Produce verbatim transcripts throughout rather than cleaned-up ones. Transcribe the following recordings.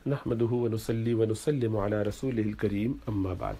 نحمده ونصلي ونسلم على رسوله الکریم اما بعد۔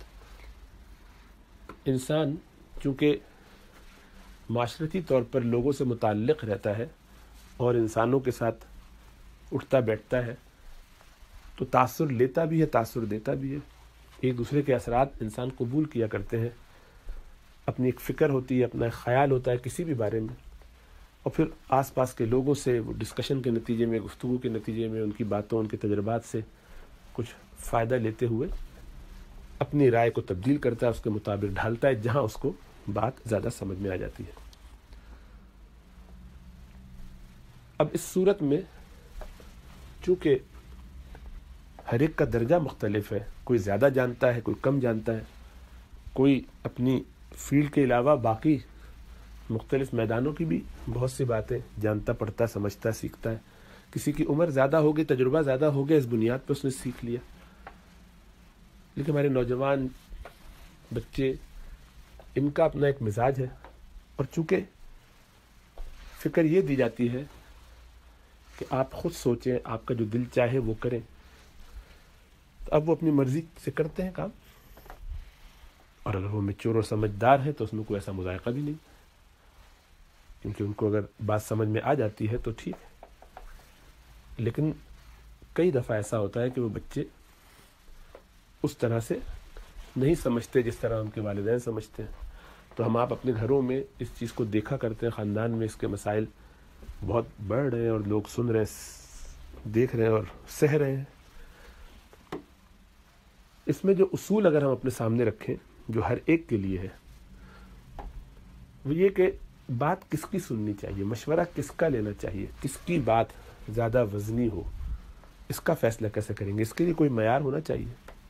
انسان چونکہ معاشرتی طور پر لوگوں سے متعلق رہتا ہے اور انسانوں کے ساتھ اٹھتا بیٹھتا ہے تو تاثر لیتا بھی ہے، تاثر دیتا بھی ہے۔ ایک دوسرے کے اثرات انسان قبول کیا کرتے ہیں، اپنی ایک فکر ہوتی ہے، اپنا ایک خیال ہوتا ہے کسی بھی بارے میں، اور پھر آس پاس کے لوگوں سے وہ ڈسکشن کے نتیجے میں، گفتگو کے نتیجے میں، ان کی باتوں، ان کے تجربات سے کچھ فائدہ لیتے ہوئے اپنی رائے کو تبدیل کرتا ہے، اس کے مطابق ڈھالتا ہے جہاں اس کو بات زیادہ سمجھ میں آ جاتی ہے۔ اب اس صورت میں چونکہ ہر ایک کا درجہ مختلف ہے، کوئی زیادہ جانتا ہے، کوئی کم جانتا ہے، کوئی اپنی فیلڈ کے علاوہ باقی مختلف میدانوں کی بھی بہت سی باتیں جانتا، پڑھتا، سمجھتا، سیکھتا ہے۔ کسی کی عمر زیادہ ہوگی، تجربہ زیادہ ہو گیا، اس بنیاد پر اس نے سیکھ لیا۔ لیکن ہمارے نوجوان بچے، ان کا اپنا ایک مزاج ہے، اور چونکہ فکر یہ دی جاتی ہے کہ آپ خود سوچیں، آپ کا جو دل چاہے وہ کریں، تو اب وہ اپنی مرضی سے کرتے ہیں کام، اور اگر وہ میچور اور سمجھدار ہے تو اس میں کوئی ایسا مذائقہ بھی نہیں، کیونکہ ان کو اگر بات سمجھ میں آ جاتی ہے تو ٹھیک ہے۔ لیکن کئی دفعہ ایسا ہوتا ہے کہ وہ بچے اس طرح سے نہیں سمجھتے جس طرح ان کے والدین سمجھتے ہیں، تو ہم آپ اپنے گھروں میں اس چیز کو دیکھا کرتے ہیں، خاندان میں اس کے مسائل بہت بڑھ رہے ہیں اور لوگ سن رہے ہیں، دیکھ رہے ہیں اور سہ رہے ہیں۔ اس میں جو اصول اگر ہم اپنے سامنے رکھیں جو ہر ایک کے لیے ہے، وہ یہ کہ بات کس کی سننی چاہیے، مشورہ کس کا لینا چاہیے، کس کی بات زیادہ وزنی ہو، اس کا فیصلہ کیسے کریں گے، اس کے لیے کوئی معیار ہونا چاہیے۔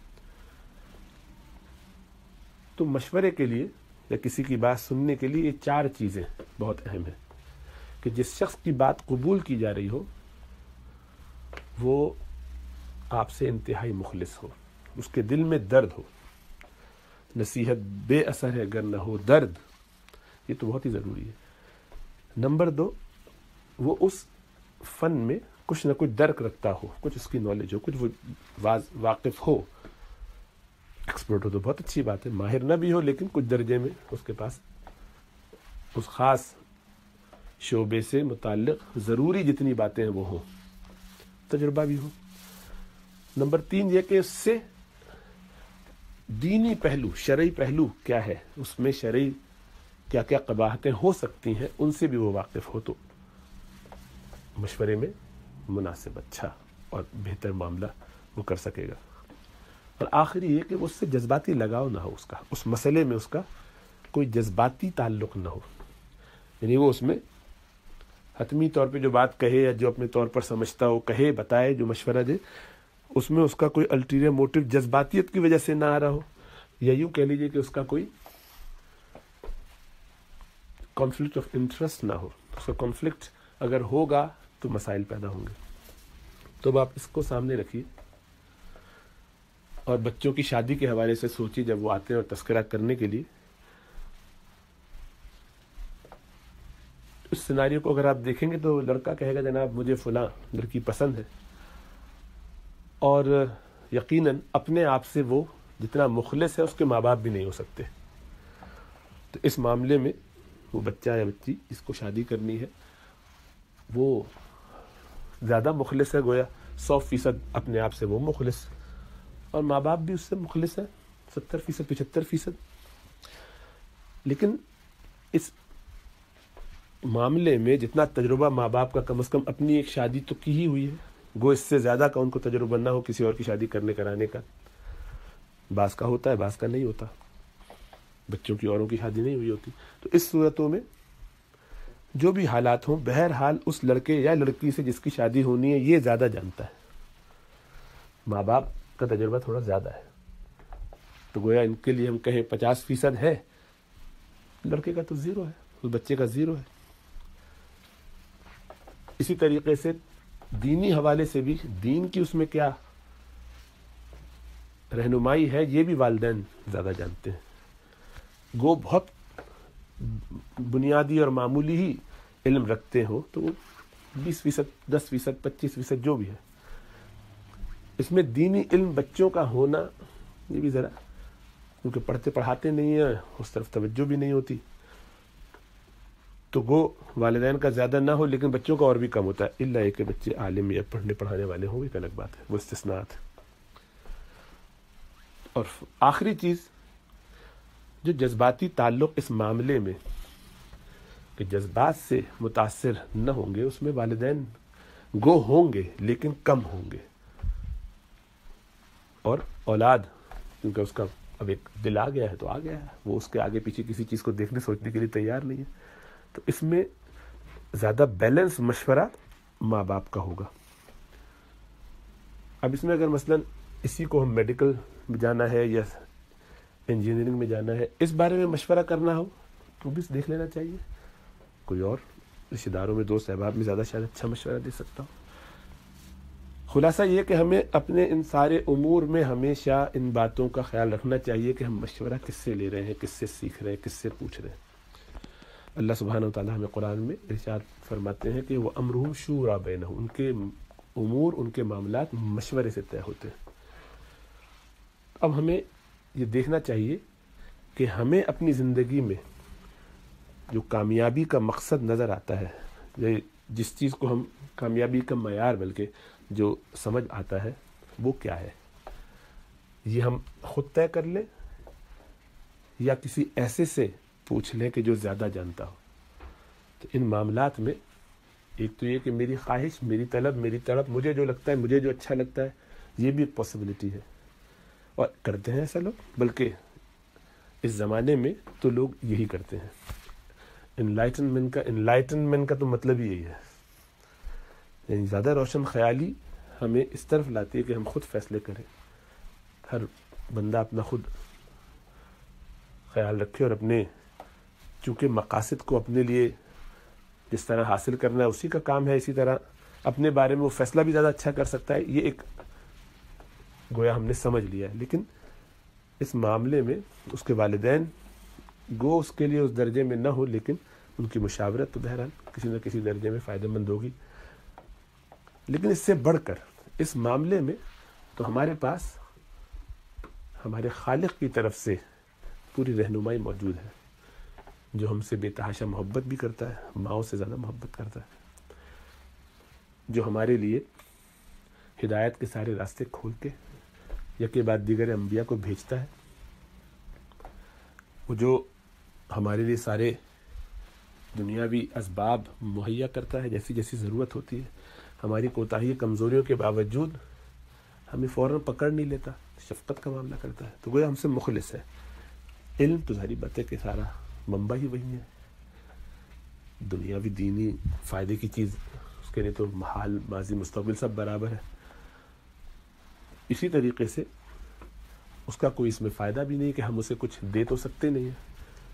تو مشورے کے لیے یا کسی کی بات سننے کے لیے یہ چار چیزیں بہت اہم ہیں کہ جس شخص کی بات قبول کی جا رہی ہو وہ آپ سے انتہائی مخلص ہو، اس کے دل میں درد ہو، نصیحت بے اثر ہے اگر نہ ہو درد، یہ تو بہت ہی ضروری ہے۔ نمبر دو، وہ اس فن میں کچھ نہ کچھ درک رکھتا ہو، کچھ اس کی نالج ہو، کچھ وہ واقف ہو، ایکسپرٹ ہو تو بہت اچھی بات ہے، ماہر نہ بھی ہو لیکن کچھ درجے میں اس کے پاس اس خاص شعبے سے متعلق ضروری جتنی باتیں ہیں وہ ہوں، تجربہ بھی ہو۔ نمبر تین یہ کہ اس سے دینی پہلو، شرعی پہلو کیا ہے، اس میں شرعی کیا کیا قباحتیں ہو سکتی ہیں، ان سے بھی وہ واقف ہو تو مشورے میں مناسب، اچھا اور بہتر معاملہ وہ کر سکے گا۔ اور آخری یہ کہ اس سے جذباتی لگاؤ نہ ہو، اس کا اس مسئلے میں اس کا کوئی جذباتی تعلق نہ ہو، یعنی وہ اس میں حتمی طور پہ جو بات کہے یا جو اپنے طور پر سمجھتا ہو کہے، بتائے، جو مشورہ دے، اس میں اس کا کوئی الٹیریئر موٹو جذباتیت کی وجہ سے نہ آ رہا ہو، یا یوں کہہ لیجیے کہ اس کا کوئی کانفلکٹ آف انٹرسٹ نہ ہو۔ اس کا کانفلکٹ اگر ہوگا تو مسائل پیدا ہوں گے۔ تو اب آپ اس کو سامنے رکھیے، اور بچوں کی شادی کے حوالے سے سوچیے جب وہ آتے ہیں اور تذکرہ کرنے کے لیے، اس سیناریو کو اگر آپ دیکھیں گے تو لڑکا کہے گا جناب مجھے فلاں لڑکی پسند ہے، اور یقیناً اپنے آپ سے وہ جتنا مخلص ہے اس کے ماں باپ بھی نہیں ہو سکتے۔ تو اس معاملے میں وہ بچہ یا بچی جس کو شادی کرنی ہے وہ زیادہ مخلص ہے، گویا سو فیصد اپنے آپ سے وہ مخلص، اور ماں باپ بھی اس سے مخلص ہے ستر فیصد پچہتر فیصد۔ لیکن اس معاملے میں جتنا تجربہ ماں باپ کا کم از کم اپنی ایک شادی تو کی ہی ہوئی ہے، گو اس سے زیادہ کا ان کو تجربہ نہ ہو کسی اور کی شادی کرنے کرانے کا، بعض کا ہوتا ہے بعض کا نہیں ہوتا، بچوں کی اوروں کی شادی نہیں ہوئی ہوتی۔ تو اس صورتوں میں جو بھی حالات ہوں، بہرحال اس لڑکے یا لڑکی سے جس کی شادی ہونی ہے یہ زیادہ جانتا ہے، ماں باپ کا تجربہ تھوڑا زیادہ ہے، تو گویا ان کے لیے ہم کہیں پچاس فیصد ہے، لڑکے کا تو زیرو ہے، اس بچے کا زیرو ہے۔ اسی طریقے سے دینی حوالے سے بھی دین کی اس میں کیا رہنمائی ہے یہ بھی والدین زیادہ جانتے ہیں، گو بہت بنیادی اور معمولی ہی علم رکھتے ہو تو وہ بیس فیصد دس فیصد پچیس فیصد جو بھی ہے، اس میں دینی علم بچوں کا ہونا یہ بھی ذرا، کیونکہ پڑھتے پڑھاتے نہیں ہیں، اس طرف توجہ بھی نہیں ہوتی، تو وہ والدین کا زیادہ نہ ہو لیکن بچوں کا اور بھی کم ہوتا ہے، الا یہ کہ بچے عالم یا پڑھنے پڑھانے والے ہوں، ایک الگ بات ہے، وہ استثناءات ہے۔ اور آخری چیز جو جذباتی تعلق اس معاملے میں کہ جذبات سے متاثر نہ ہوں گے، اس میں والدین گو ہوں گے لیکن کم ہوں گے، اور اولاد کیونکہ اس کا اب ایک دل آ گیا ہے تو آ گیا ہے، وہ اس کے آگے پیچھے کسی چیز کو دیکھنے سوچنے کے لیے تیار نہیں ہے، تو اس میں زیادہ بیلنس مشورہ ماں باپ کا ہوگا۔ اب اس میں اگر مثلا اسی کو ہم میڈیکل میں جانا ہے یا انجینئرنگ میں جانا ہے، اس بارے میں مشورہ کرنا ہو تو بھی دیکھ لینا چاہیے، کوئی اور رشتہ داروں میں دوست احباب میں زیادہ شاید اچھا مشورہ دے سکتا ہوں۔ خلاصہ یہ کہ ہمیں اپنے ان سارے امور میں ہمیشہ ان باتوں کا خیال رکھنا چاہیے کہ ہم مشورہ کس سے لے رہے ہیں، کس سے سیکھ رہے ہیں، کس سے پوچھ رہے ہیں۔ اللہ سبحانہ وتعالیٰ ہمیں قرآن میں ارشاد فرماتے ہیں کہ وہ امرہم شورا بینہم، ان کے امور، ان کے معاملات مشورے سے طے ہوتے ہیں۔ اب ہمیں یہ دیکھنا چاہیے کہ ہمیں اپنی زندگی میں جو کامیابی کا مقصد نظر آتا ہے، یہ جس چیز کو ہم کامیابی کا معیار بلکہ جو سمجھ آتا ہے وہ کیا ہے، یہ ہم خود طے کر لیں یا کسی ایسے سے پوچھ لیں کہ جو زیادہ جانتا ہو۔ تو ان معاملات میں ایک تو یہ کہ میری خواہش، میری طلب، میری تڑپ، مجھے جو لگتا ہے، مجھے جو اچھا لگتا ہے، یہ بھی ایک پاسبلٹی ہے، اور کرتے ہیں ایسا لوگ، بلکہ اس زمانے میں تو لوگ یہی کرتے ہیں۔ انلائٹنمنٹ کا انلائٹنمنٹ کا تو مطلب ہی یہی ہے، یعنی زیادہ روشن خیالی ہمیں اس طرف لاتی ہے کہ ہم خود فیصلے کریں، ہر بندہ اپنا خود خیال رکھے، اور اپنے چونکہ مقاصد کو اپنے لیے جس طرح حاصل کرنا ہے اسی کا کام ہے، اسی طرح اپنے بارے میں وہ فیصلہ بھی زیادہ اچھا کر سکتا ہے، یہ ایک گویا ہم نے سمجھ لیا ہے۔ لیکن اس معاملے میں اس کے والدین گو اس کے لیے اس درجے میں نہ ہو، لیکن ان کی مشاورت تو بہرحال کسی نہ کسی درجے میں فائدہ مند ہوگی۔ لیکن اس سے بڑھ کر اس معاملے میں تو ہمارے پاس ہمارے خالق کی طرف سے پوری رہنمائی موجود ہے، جو ہم سے بے تحاشا محبت بھی کرتا ہے، ماؤں سے زیادہ محبت کرتا ہے، جو ہمارے لیے ہدایت کے سارے راستے کھول کے یکے بعد دیگر انبیاء کو بھیجتا ہے، وہ جو ہمارے لیے سارے دنیاوی اسباب مہیا کرتا ہے، جیسی جیسی ضرورت ہوتی ہے، ہماری کوتاہی کمزوریوں کے باوجود ہمیں فوراً پکڑ نہیں لیتا، شفقت کا معاملہ کرتا ہے، تو گویا ہم سے مخلص ہے۔ علم تو ظاہری بات ہے کہ سارا منبع ہی وہی ہے، دنیاوی دینی فائدے کی چیز اس کے لیے تو محال، ماضی، مستقبل سب برابر ہے، اسی طریقے سے اس کا کوئی اس میں فائدہ بھی نہیں کہ ہم اسے کچھ دے تو سکتے نہیں ہیں۔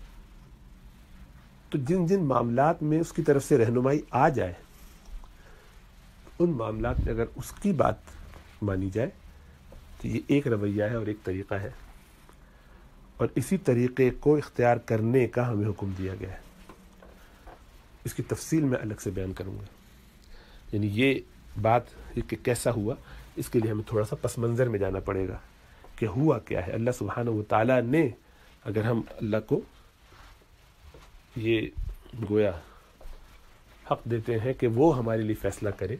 تو جن جن معاملات میں اس کی طرف سے رہنمائی آ جائے، ان معاملات میں اگر اس کی بات مانی جائے تو یہ ایک رویہ ہے اور ایک طریقہ ہے، اور اسی طریقے کو اختیار کرنے کا ہمیں حکم دیا گیا ہے۔ اس کی تفصیل میں الگ سے بیان کروں گا، یعنی یہ بات کہ کیسا ہوا، اس کے لیے ہمیں تھوڑا سا پس منظر میں جانا پڑے گا کہ ہوا کیا ہے۔ اللہ سبحانہ و تعالیٰ نے، اگر ہم اللہ کو یہ گویا حق دیتے ہیں کہ وہ ہمارے لیے فیصلہ کرے،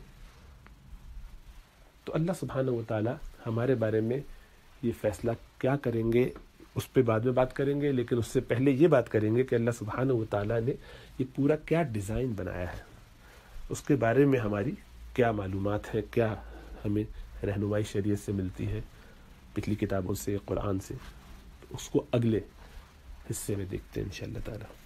تو اللہ سبحانہ و تعالیٰ ہمارے بارے میں یہ فیصلہ کیا کریں گے اس پہ بعد میں بات کریں گے، لیکن اس سے پہلے یہ بات کریں گے کہ اللہ سبحانہ و تعالیٰ نے یہ پورا کیا ڈیزائن بنایا ہے، اس کے بارے میں ہماری کیا معلومات ہے، کیا ہمیں رہنمائی شریعت سے ملتی ہے، پچھلی کتابوں سے، قرآن سے، اس کو اگلے حصے میں دیکھتے ہیں انشاءاللہ تعالیٰ۔